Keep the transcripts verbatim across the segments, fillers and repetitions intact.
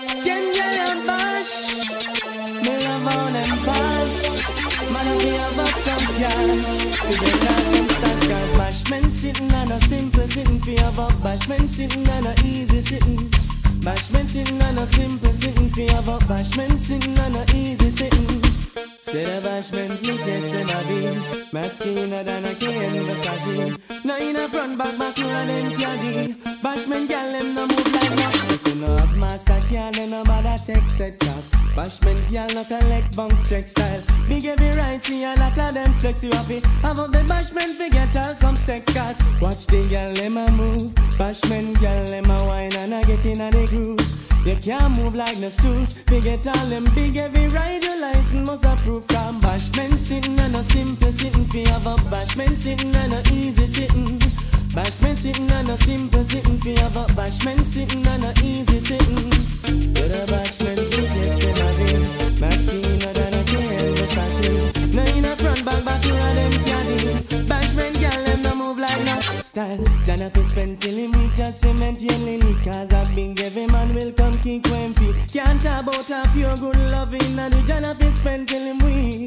Ten girl and bash, me love on them bash. Man, we have up some cash, we get out some stash. Cause bashment sitting and a simple sitting. Fi have up bashment sitting and a easy sitting. Bashment sitting and a simple sitting. Fi have up bashment sitting and a easy sitting. Say the bashment look yes them a be masculine than a cane Versace. Now in a front back back you and them caddy. Bashment gal them no move like that. If you know have master gal then no bother take set cap. Bashment gal no collect bunks check style. Big every right see a lot of them flex you happy. Have up the bashment forget all some sex cars. Watch the gal them a move. Bashment gal them a wine and a get in a the groove. You can't move like no stooge. Forget all them big every ride your license must approve. Cause bashment sitting and a simple sitting. Fi have a bashment sitting and a easy sitting. Bashment sitting and a simple sitting. Fi have a bashment sitting and a easy sitting. To the bashment you yes them a be masculine than a cane Versace. Now in a front back back you and them caddy. Bashment gal them no move like no style. Jonathan spent till him with just cement and lily. Cause a big every man will come kick when feet. Can't talk about a pure good loving. And the Jonathan spent till him weak.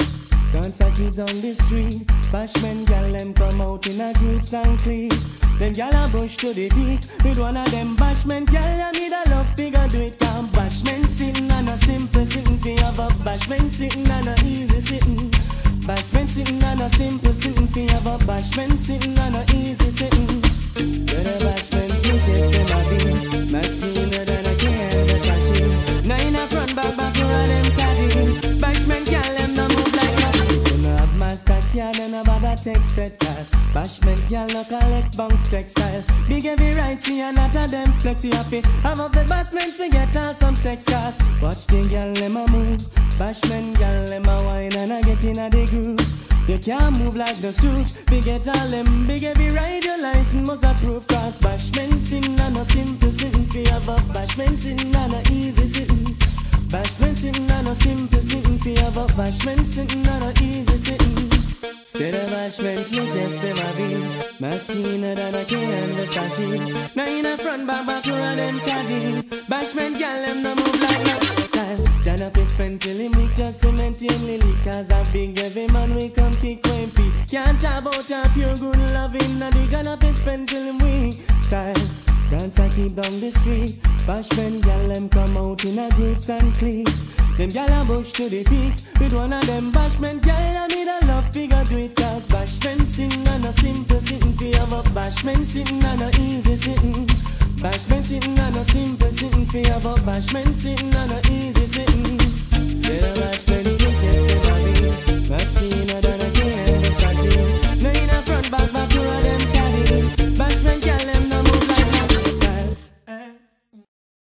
Dance a keep down the street. Bashment gal them come out in a groups and clique. Them gal a bush to the peak. With one of them bashment gal ya need a love figure do it. Cause bashment sitting and a simple sitting. Fi have a bashment sitting and a easy sitting. Bashment sitting and a simple sitting. Fi have a bashment sitting and a easy sitting. To the bashment you yes them a be masculine than a cane Versace. Now in a front back back you and them caddy. Bashment gal them no move like no. You no have master car then no bother take set car. Bashment gal no collect bunks check style. Big every right see a lot of them flex you happy. Have up the bashment forget all some sex cars. Watch the gal them a move. Bashment gal them a wine and a get in a the groove. You can't move like the stooge. Forget all them big every ride your license must approve. Cause bashment sitting and a simple sitting. Fi have up bashment sitting and a easy sitting. Bashment sitting and a simple sitting. Fi have up bashment sitting and a easy sitting. Say the bashment look yes them a be masculine than a cane Versace. Now in a front back back you and them caddy. Bashment gal them no move like no style. Jonathan spent till him with just cement and lily. Cause a big every man we come kick when feet. Can't talk about a pure good loving. And the Jonathan spent till him weak style. Dance a keep down the street. Bashment gal them come out in a groups and clique. Them gal a bush to the peak. With one of them bashment gal I need a love figure do it. Cause bashment sitting and a simple sitting. Fi have a bashment sitting and a easy sitting. Bashment sitting and a simple sitting. Fi have a bashment sitting and a easy sitting. Say the bashment